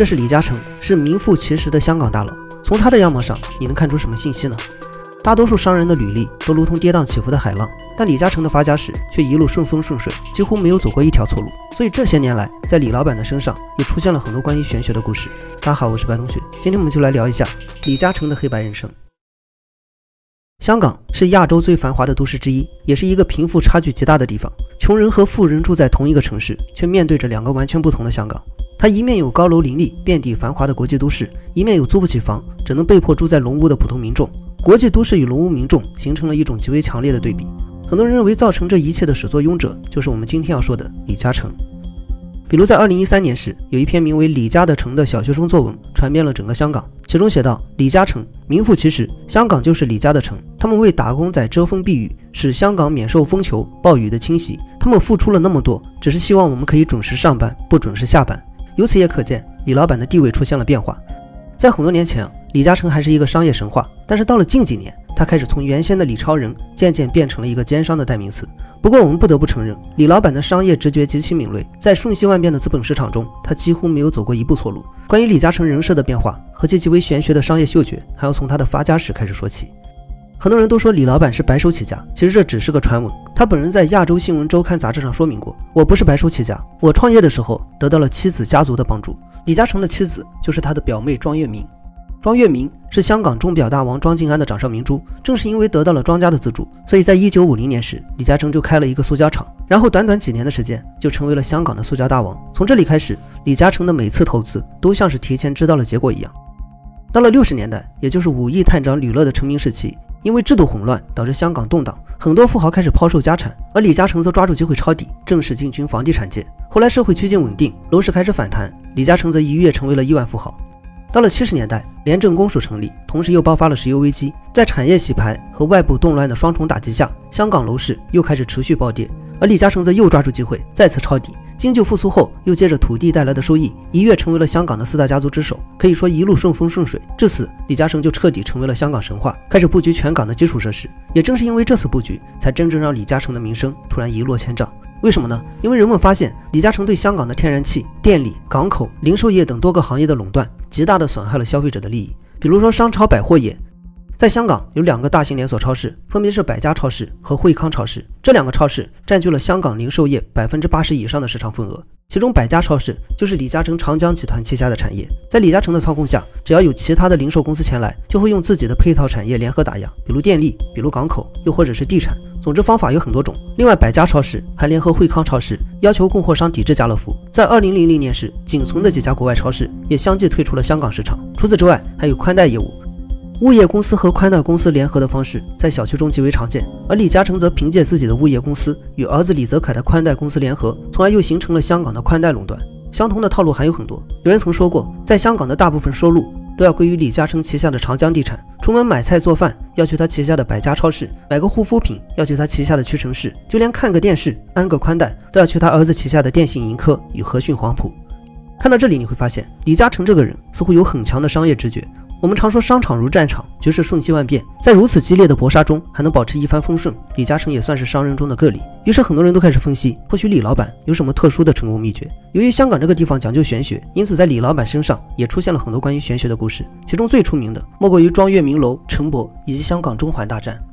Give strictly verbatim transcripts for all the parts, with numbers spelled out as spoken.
这是李嘉诚，是名副其实的香港大佬。从他的样貌上，你能看出什么信息呢？大多数商人的履历都如同跌宕起伏的海浪，但李嘉诚的发家史却一路顺风顺水，几乎没有走过一条错路。所以这些年来，在李老板的身上也出现了很多关于玄学的故事。大家好，我是白同学，今天我们就来聊一下李嘉诚的黑白人生。香港是亚洲最繁华的都市之一，也是一个贫富差距极大的地方。穷人和富人住在同一个城市，却面对着两个完全不同的香港。它一面有高楼林立、遍地繁华的国际都市，一面有租不起房、只能被迫住在龙屋的普通民众。国际都市与龙屋民众形成了一种极为强烈的对比。很多人认为造成这一切的始作俑者就是我们今天要说的李嘉诚。比如在二零一三年时，有一篇名为《李家的城》的小学生作文传遍了整个香港，其中写道：李嘉诚名副其实，香港就是李家的城，他们为打工仔遮风避雨，使香港免受风球暴雨的侵袭，他们付出了那么多，只是希望我们可以准时上班，不准时下班。由此也可见李老板的地位出现了变化。在很多年前，李嘉诚还是一个商业神话，但是到了近几年，他开始从原先的李超人渐渐变成了一个奸商的代名词。不过我们不得不承认，李老板的商业直觉极其敏锐，在瞬息万变的资本市场中，他几乎没有走过一步错路。关于李嘉诚人设的变化和其极为玄学的商业嗅觉，还要从他的发家史开始说起。很多人都说李老板是白手起家，其实这只是个传闻。他本人在亚洲新闻周刊杂志上说明过，我不是白手起家，我创业的时候得到了妻子家族的帮助。李嘉诚的妻子就是他的表妹庄月明。庄月明是香港钟表大王庄静安的掌上明珠，正是因为得到了庄家的资助，所以在一九五零年时，李嘉诚就开了一个塑胶厂，然后短短几年的时间就成为了香港的塑胶大王。从这里开始，李嘉诚的每次投资都像是提前知道了结果一样。到了六十年代，也就是五亿探长吕乐的成名时期，因为制度混乱导致香港动荡，很多富豪开始抛售家产，而李嘉诚则抓住机会抄底，正式进军房地产界。后来社会趋近稳定，楼市开始反弹，李嘉诚则一跃成为了亿万富豪。到了七十年代，廉政公署成立，同时又爆发了石油危机，在产业洗牌和外部动乱的双重打击下，香港楼市又开始持续暴跌，而李嘉诚则又抓住机会再次抄底。经济复苏后，又借着土地带来的收益，一跃成为了香港的四大家族之首，可以说一路顺风顺水。至此，李嘉诚就彻底成为了香港神话，开始布局全港的基础设施。也正是因为这次布局，才真正让李嘉诚的名声突然一落千丈。为什么呢？因为人们发现李嘉诚对香港的天然气、电力、港口、零售业等多个行业的垄断，极大地损害了消费者的利益。比如说商超百货业，在香港有两个大型连锁超市，分别是百家超市和惠康超市。这两个超市占据了香港零售业百分之八十以上的市场份额。其中百家超市就是李嘉诚长江集团旗下的产业，在李嘉诚的操控下，只要有其他的零售公司前来，就会用自己的配套产业联合打压，比如电力，比如港口，又或者是地产。总之方法有很多种。另外百家超市还联合惠康超市，要求供货商抵制家乐福。在二零零零年时，仅存的几家国外超市也相继退出了香港市场。除此之外，还有宽带业务，物业公司和宽带公司联合的方式在小区中极为常见，而李嘉诚则凭借自己的物业公司与儿子李泽楷的宽带公司联合，从而又形成了香港的宽带垄断。相同的套路还有很多。有人曾说过，在香港的大部分收入都要归于李嘉诚旗下的长江地产，出门买菜做饭要去他旗下的百家超市，买个护肤品要去他旗下的屈臣氏，就连看个电视安个宽带都要去他儿子旗下的电信盈科与和讯黄埔。看到这里，你会发现李嘉诚这个人似乎有很强的商业直觉。我们常说商场如战场，局势瞬息万变，在如此激烈的搏杀中还能保持一帆风顺，李嘉诚也算是商人中的个例。于是很多人都开始分析，或许李老板有什么特殊的成功秘诀。由于香港这个地方讲究玄学，因此在李老板身上也出现了很多关于玄学的故事，其中最出名的莫过于庄月明楼、陈伯以及香港中环大战。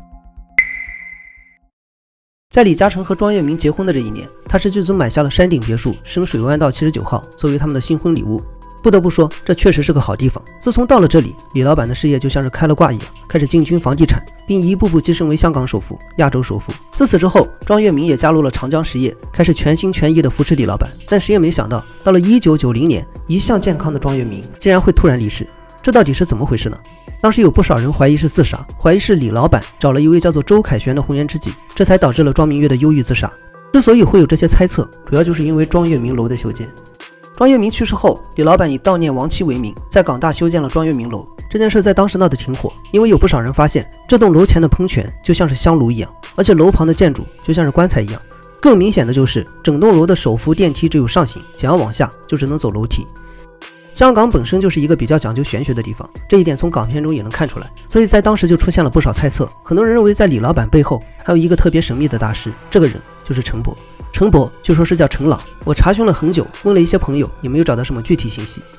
在李嘉诚和庄月明结婚的这一年，他斥巨资买下了山顶别墅深水湾道七十九号，作为他们的新婚礼物。不得不说，这确实是个好地方。自从到了这里，李老板的事业就像是开了挂一样，开始进军房地产，并一步步跻身为香港首富、亚洲首富。自此之后，庄月明也加入了长江实业，开始全心全意地扶持李老板。但谁也没想到，到了一九九零年，一向健康的庄月明竟然会突然离世，这到底是怎么回事呢？当时有不少人怀疑是自杀，怀疑是李老板找了一位叫做周凯旋的红颜知己，这才导致了庄明月的忧郁自杀。之所以会有这些猜测，主要就是因为庄月明楼的修建。庄月明去世后，李老板以悼念亡妻为名，在港大修建了庄月明楼。这件事在当时闹得挺火，因为有不少人发现这栋楼前的喷泉就像是香炉一样，而且楼旁的建筑就像是棺材一样。更明显的就是整栋楼的手扶电梯只有上行，想要往下就只能走楼梯。香港本身就是一个比较讲究玄学的地方，这一点从港片中也能看出来，所以在当时就出现了不少猜测。很多人认为在李老板背后还有一个特别神秘的大师，这个人就是陈伯。陈伯据说是叫陈朗，我查询了很久，问了一些朋友，也没有找到什么具体信息。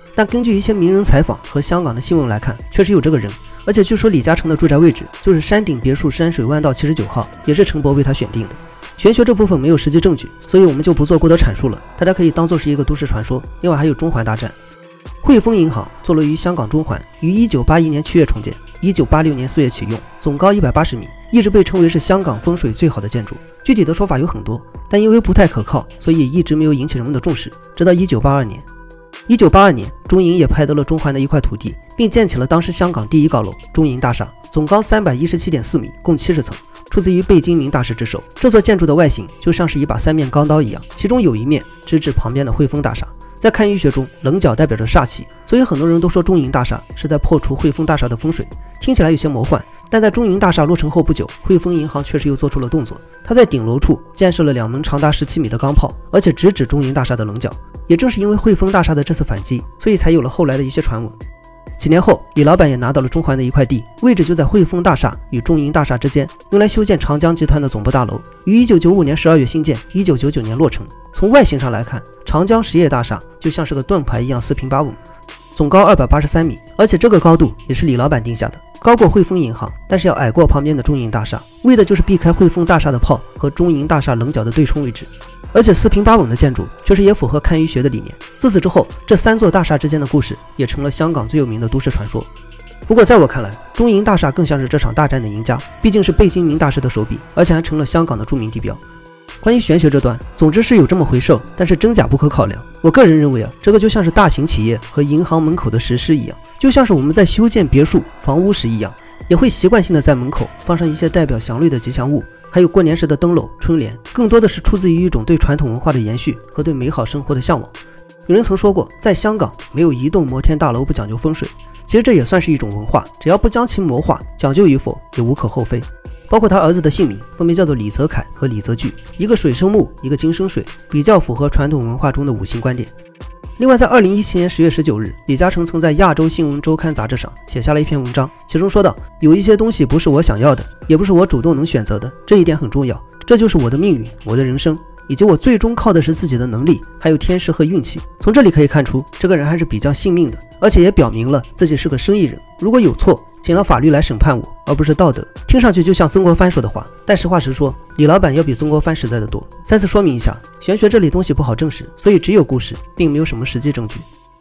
但根据一些名人采访和香港的新闻来看，确实有这个人。而且据说李嘉诚的住宅位置就是山顶别墅山水湾道七十九号，也是陈伯为他选定的。玄学这部分没有实际证据，所以我们就不做过多阐述了，大家可以当做是一个都市传说。另外还有中环大战，汇丰银行坐落于香港中环，于一九八一年七月重建，一九八六年四月启用，总高一百八十米，一直被称为是香港风水最好的建筑。具体的说法有很多，但因为不太可靠，所以一直没有引起人们的重视。直到一九八二年，一九八二年，中银也拍得了中环的一块土地，并建起了当时香港第一高楼中银大厦，总高三百一十七点四米，共七十层。出自于贝聿铭大师之手。这座建筑的外形就像是一把三面钢刀一样，其中有一面直指旁边的汇丰大厦。在堪舆学中，棱角代表着煞气，所以很多人都说中银大厦是在破除汇丰大厦的风水。听起来有些魔幻，但在中银大厦落成后不久，汇丰银行确实又做出了动作。它在顶楼处建设了两门长达十七米的钢炮，而且直指中银大厦的棱角。也正是因为汇丰大厦的这次反击，所以才有了后来的一些传闻。几年后，李老板也拿到了中环的一块地，位置就在汇丰大厦与中银大厦之间，用来修建长江集团的总部大楼，于一九九五年十二月新建，一九九九年落成。从外形上来看，长江实业大厦就像是个盾牌一样四平八稳，总高二百八十三米，而且这个高度也是李老板定下的，高过汇丰银行，但是要矮过旁边的中银大厦，为的就是避开汇丰大厦的炮和中银大厦棱角的对冲位置。而且四平八稳的建筑确实也符合堪舆学的理念。自此之后，这三座大厦之间的故事也成了香港最有名的都市传说。不过在我看来，中银大厦更像是这场大战的赢家，毕竟是贝聿铭大师的手笔，而且还成了香港的著名地标。关于玄学这段，总之是有这么回事，但是真假不可考量。我个人认为啊，这个就像是大型企业和银行门口的石狮一样，就像是我们在修建别墅房屋时一样，也会习惯性的在门口放上一些代表祥瑞的吉祥物，还有过年时的灯笼、春联，更多的是出自于一种对传统文化的延续和对美好生活的向往。有人曾说过，在香港没有一栋摩天大楼不讲究风水，其实这也算是一种文化，只要不将其魔化，讲究与否也无可厚非。包括他儿子的姓名分别叫做李泽楷和李泽钜，一个水生木，一个金生水，比较符合传统文化中的五行观点。另外在二零一七年十月十九日，李嘉诚曾在亚洲新闻周刊杂志上写下了一篇文章，其中说道，有一些东西不是我想要的，也不是我主动能选择的，这一点很重要，这就是我的命运，我的人生，以及我最终靠的是自己的能力，还有天时和运气。从这里可以看出，这个人还是比较信命的，而且也表明了自己是个生意人，如果有错，请让法律来审判我，而不是道德。听上去就像曾国藩说的话，但实话实说，李老板要比曾国藩实在的多。再次说明一下，玄学这里东西不好证实，所以只有故事，并没有什么实际证据。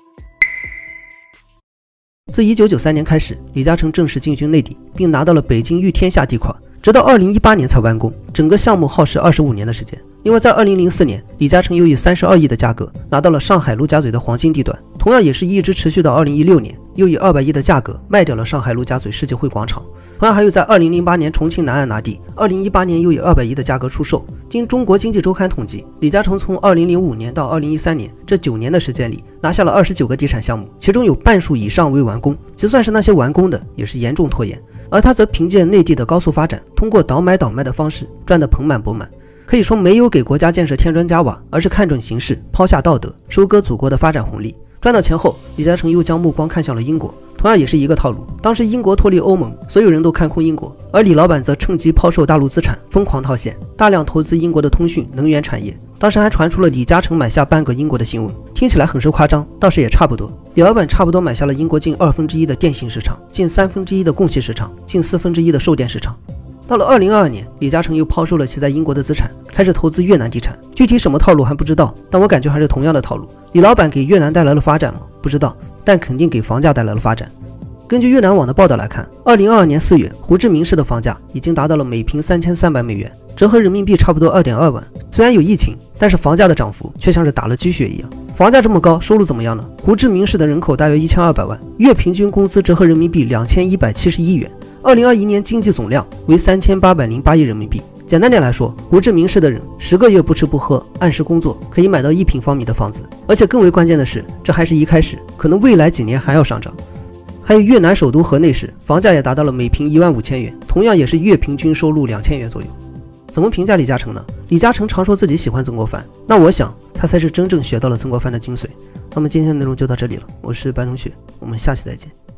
自一九九三年开始，李嘉诚正式进军内地，并拿到了北京御天下地块，直到二零一八年才完工，整个项目耗时二十五年的时间。另外在二零零四年，李嘉诚又以三十二亿的价格拿到了上海陆家嘴的黄金地段，同样也是一直持续到二零一六年，又以二百亿的价格卖掉了上海陆家嘴世纪汇广场。同样还有在二零零八年重庆南岸拿地，二零一八年又以二百亿的价格出售。经中国经济周刊统计，李嘉诚从二零零五年到二零一三年这九年的时间里，拿下了二十九个地产项目，其中有半数以上未完工，就算是那些完工的也是严重拖延。而他则凭借内地的高速发展，通过倒买倒卖的方式赚得盆满钵满。可以说没有给国家建设添砖加瓦，而是看准形势，抛下道德，收割祖国的发展红利。赚到钱后，李嘉诚又将目光看向了英国，同样也是一个套路。当时英国脱离欧盟，所有人都看空英国，而李老板则趁机抛售大陆资产，疯狂套现，大量投资英国的通讯、能源产业。当时还传出了李嘉诚买下半个英国的新闻，听起来很是夸张，倒是也差不多。李老板差不多买下了英国近二分之一的电信市场，近三分之一的供气市场，近四分之一的售电市场。到了二零二二年，李嘉诚又抛售了其在英国的资产，开始投资越南地产。具体什么套路还不知道，但我感觉还是同样的套路。李老板给越南带来了发展吗？不知道，但肯定给房价带来了发展。根据越南网的报道来看，二零二二年四月，胡志明市的房价已经达到了每平三千三百美元，折合人民币差不多二点二万。虽然有疫情，但是房价的涨幅却像是打了鸡血一样。房价这么高，收入怎么样呢？胡志明市的人口大约一千二百万，月平均工资折合人民币两千一百七十一元。二零二一年经济总量为三千八百零八亿人民币。简单点来说，胡志明市的人十个月不吃不喝，按时工作，可以买到一平方米的房子。而且更为关键的是，这还是一开始，可能未来几年还要上涨。还有越南首都河内市，房价也达到了每平一万五千元，同样也是月平均收入两千元左右。怎么评价李嘉诚呢？李嘉诚常说自己喜欢曾国藩，那我想他才是真正学到了曾国藩的精髓。那么今天的内容就到这里了，我是白同学，我们下期再见。